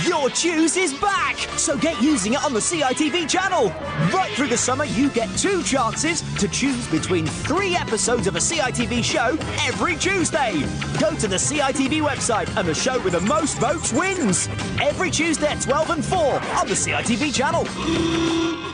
Your Choose is back, so get using it on the CITV channel. Right through the summer, you get 2 chances to choose between 3 episodes of a CITV show every Tuesday. Go to the CITV website and the show with the most votes wins. Every Tuesday at 12 and 4 on the CITV channel.